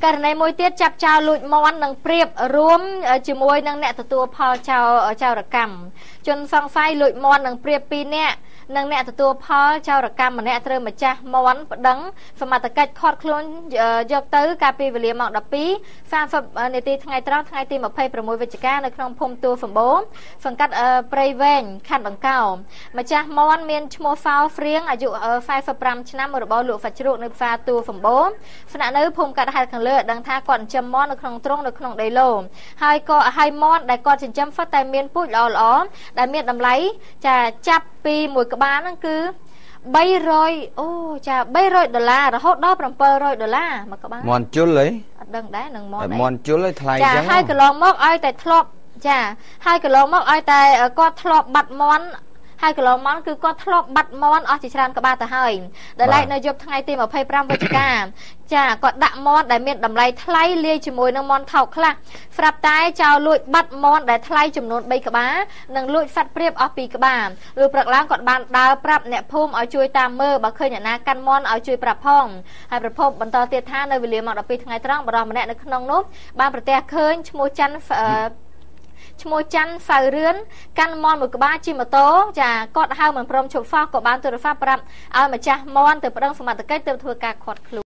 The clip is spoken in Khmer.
ករណីមួយទៀតចាប់ចោលលួចមន់នឹងព្រៀបរួមជាមួយនឹងអ្នកទទួលផលចោរកម្មជនសង្ស័យលួចមន់នឹងព្រៀប2នាក់នឹងអ្នកទទួលផលចោរកម្មម្នាក់ត្រូវម្ចាស់មន់ប្តឹងសមត្ថកិច្ចខាត់ខ្លួនយកទៅកាលពីវេលាម៉ោង 12:30 នាទីថ្ងៃត្រង់ថ្ងៃទី 26 វិច្ឆិកានៅក្នុងភូមិទួលសម្បូរសង្កាត់ព្រៃវែងខណ្ឌដង្កោម្ចាស់មន់មានឈ្មោះហ្វោហ្វ្រៀងអាយុ 45 ឆ្នាំរបស់លោកសាច់ជ្រូកនៅផ្សារទួលសម្បូរស្នាក់នៅភូមិកាត់ហេតុខាងលើដឹងថាគាត់ចិញ្ចឹមមន់នៅក្នុងទ្រុងនៅក្នុងដីឡូហើយមន់ដែលគាត់ចិញ្ចឹមសុទ្ធតែមានពូជល្អៗដែលមានតម្លៃចាចាប់ពីមួយក្បាលហ្នឹងគឺ$300អូចា$300រហូតដល់$700មួយក្បាលមន់ជុលហីអត់ដឹងដែរនឹងមន់ជុលហីថ្លៃចឹងចាហើយកន្លងមកឲ្យតែធ្លាប់ចាហើយកន្លងមកឲ្យតែគាត់ធ្លាប់បាត់មន់ហើយកន្លងមកគឺគាត់ធ្លាប់បាត់មន់អស់ជាច្រើនក្បាលទៅហើយដែលឡែកនៅយប់ថ្ងៃទី 25 វិច្ឆិកាចាគាត់ដាក់មន់ដែលមានតម្លៃថ្លៃលាយជាមួយនឹងមន់ថោកខ្លះស្រាប់តែចោលលួចបាត់មន់ដែលថ្លៃចំនួន3ក្បាលនិងលួចសត្វព្រាបអស់2ក្បាលលុះព្រឹកឡើងគាត់បានដើរប្រាប់អ្នកភូមិឲ្យជួយតាមមើលបើឃើញអ្នកណាកាន់មន់ឲ្យជួយប្រាប់ផងហើយប្រភពបន្តទៀតថានៅវេលាម៉ោង 12 ថ្ងៃត្រង់បរិសម្នាក់នៅក្នុងនោះបានប្រទះឃើញឈ្មោះច័ន្ទសៅរឿនកាន់មន់មួយក្បាលជិះម៉ូតូចាគាត់ហៅមិនព្រមឈប់សោះក៏បានទូរស័ព្ទប្រាប់ឲ្យម្ចាស់មន់ទៅប្តឹងសមត្ថកិច្ចទៅធ្វើការឃាត់ខ្លួន